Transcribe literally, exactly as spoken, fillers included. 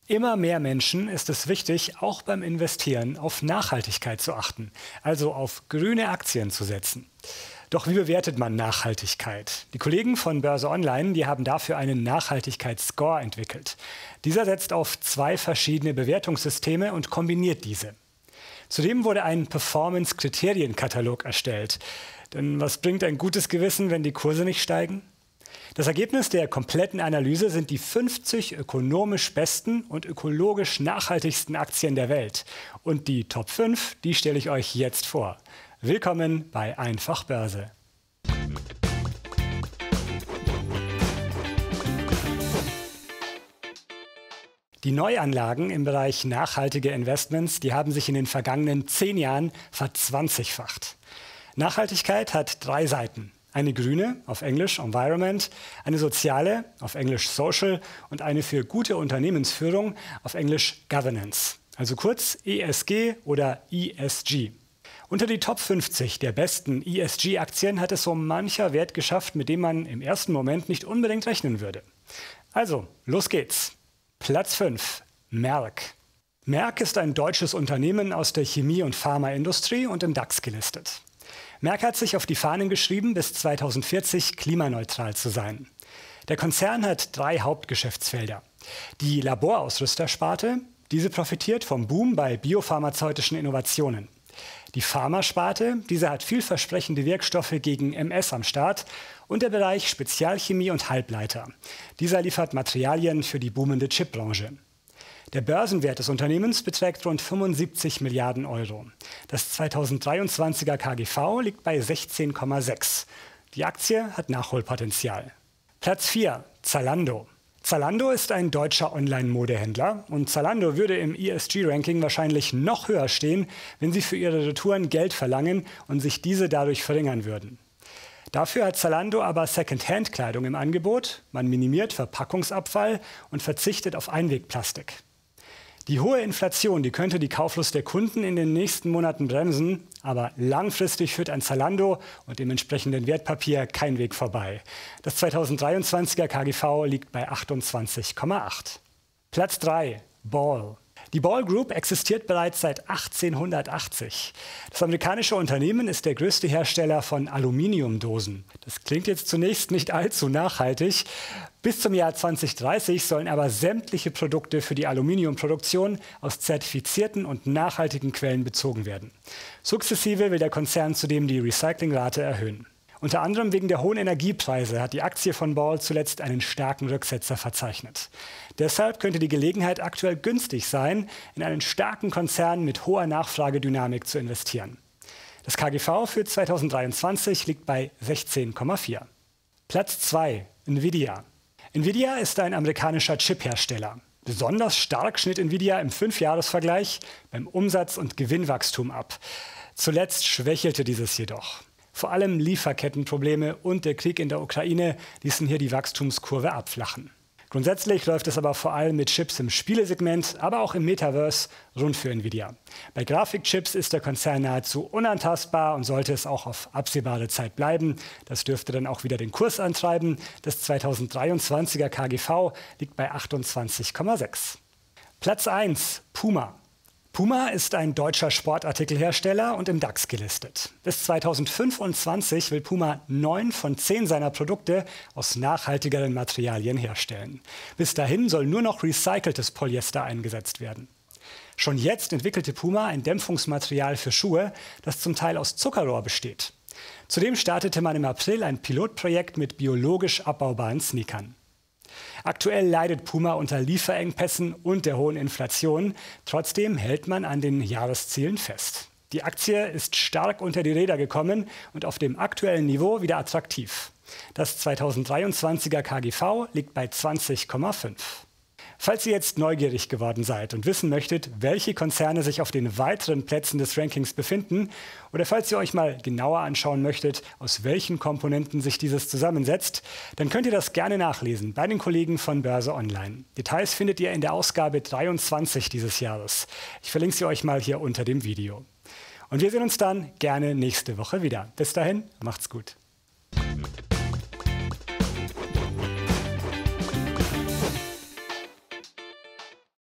Immer mehr Menschen ist es wichtig, auch beim Investieren auf Nachhaltigkeit zu achten, also auf grüne Aktien zu setzen. Doch wie bewertet man Nachhaltigkeit? Die Kollegen von Börse Online, die haben dafür einen Nachhaltigkeitsscore entwickelt. Dieser setzt auf zwei verschiedene Bewertungssysteme und kombiniert diese. Zudem wurde ein Performance-Kriterienkatalog erstellt. Denn was bringt ein gutes Gewissen, wenn die Kurse nicht steigen? Das Ergebnis der kompletten Analyse sind die fünfzig ökonomisch besten und ökologisch nachhaltigsten Aktien der Welt. Und die Top fünf, die stelle ich euch jetzt vor. Willkommen bei Einfach Börse. Die Neuanlagen im Bereich nachhaltige Investments, die haben sich in den vergangenen zehn Jahren verzwanzigfacht. Nachhaltigkeit hat drei Seiten. Eine grüne, auf Englisch Environment, eine soziale, auf Englisch Social und eine für gute Unternehmensführung, auf Englisch Governance. Also kurz E S G oder E S G. Unter die Top fünfzig der besten E S G-Aktien hat es so mancher Wert geschafft, mit dem man im ersten Moment nicht unbedingt rechnen würde. Also, los geht's. Platz fünf. Merck. Merck ist ein deutsches Unternehmen aus der Chemie- und Pharmaindustrie und im DAX gelistet. Merck hat sich auf die Fahnen geschrieben, bis zweitausendvierzig klimaneutral zu sein. Der Konzern hat drei Hauptgeschäftsfelder. Die Laborausrüstersparte, diese profitiert vom Boom bei biopharmazeutischen Innovationen. Die Pharmasparte, diese hat vielversprechende Wirkstoffe gegen M S am Start. Und der Bereich Spezialchemie und Halbleiter. Dieser liefert Materialien für die boomende Chipbranche. Der Börsenwert des Unternehmens beträgt rund fünfundsiebzig Milliarden Euro. Das zweitausenddreiundzwanziger K G V liegt bei sechzehn Komma sechs. Die Aktie hat Nachholpotenzial. Platz vier. Zalando. Zalando ist ein deutscher Online-Modehändler und Zalando würde im E S G-Ranking wahrscheinlich noch höher stehen, wenn sie für ihre Retouren Geld verlangen und sich diese dadurch verringern würden. Dafür hat Zalando aber Second-Hand-Kleidung im Angebot, man minimiert Verpackungsabfall und verzichtet auf Einwegplastik. Die hohe Inflation, die könnte die Kauflust der Kunden in den nächsten Monaten bremsen, aber langfristig führt an Zalando und dem entsprechenden Wertpapier kein Weg vorbei. Das zweitausenddreiundzwanziger K G V liegt bei achtundzwanzig Komma acht. Platz drei. Ball. Die Ball Group existiert bereits seit achtzehnhundertachtzig. Das amerikanische Unternehmen ist der größte Hersteller von Aluminiumdosen. Das klingt jetzt zunächst nicht allzu nachhaltig. Bis zum Jahr zweitausenddreißig sollen aber sämtliche Produkte für die Aluminiumproduktion aus zertifizierten und nachhaltigen Quellen bezogen werden. Sukzessive will der Konzern zudem die Recyclingrate erhöhen. Unter anderem wegen der hohen Energiepreise hat die Aktie von Ball zuletzt einen starken Rücksetzer verzeichnet. Deshalb könnte die Gelegenheit aktuell günstig sein, in einen starken Konzern mit hoher Nachfragedynamik zu investieren. Das K G V für zweitausenddreiundzwanzig liegt bei sechzehn Komma vier. Platz zwei. Nvidia. Nvidia ist ein amerikanischer Chiphersteller. Besonders stark schnitt Nvidia im Fünfjahresvergleich beim Umsatz- und Gewinnwachstum ab. Zuletzt schwächelte dieses jedoch. Vor allem Lieferkettenprobleme und der Krieg in der Ukraine ließen hier die Wachstumskurve abflachen. Grundsätzlich läuft es aber vor allem mit Chips im Spielesegment, aber auch im Metaverse rund für Nvidia. Bei Grafikchips ist der Konzern nahezu unantastbar und sollte es auch auf absehbare Zeit bleiben. Das dürfte dann auch wieder den Kurs antreiben. Das zweitausenddreiundzwanziger K G V liegt bei achtundzwanzig Komma sechs. Platz eins. Puma. Puma ist ein deutscher Sportartikelhersteller und im DAX gelistet. Bis zweitausendfünfundzwanzig will Puma neun von zehn seiner Produkte aus nachhaltigeren Materialien herstellen. Bis dahin soll nur noch recyceltes Polyester eingesetzt werden. Schon jetzt entwickelte Puma ein Dämpfungsmaterial für Schuhe, das zum Teil aus Zuckerrohr besteht. Zudem startete man im April ein Pilotprojekt mit biologisch abbaubaren Sneakern. Aktuell leidet Puma unter Lieferengpässen und der hohen Inflation. Trotzdem hält man an den Jahreszielen fest. Die Aktie ist stark unter die Räder gekommen und auf dem aktuellen Niveau wieder attraktiv. Das zweitausenddreiundzwanziger K G V liegt bei zwanzig Komma fünf. Falls ihr jetzt neugierig geworden seid und wissen möchtet, welche Konzerne sich auf den weiteren Plätzen des Rankings befinden, oder falls ihr euch mal genauer anschauen möchtet, aus welchen Komponenten sich dieses zusammensetzt, dann könnt ihr das gerne nachlesen bei den Kollegen von Börse Online. Details findet ihr in der Ausgabe dreiundzwanzig dieses Jahres. Ich verlinke sie euch mal hier unter dem Video. Und wir sehen uns dann gerne nächste Woche wieder. Bis dahin, macht's gut.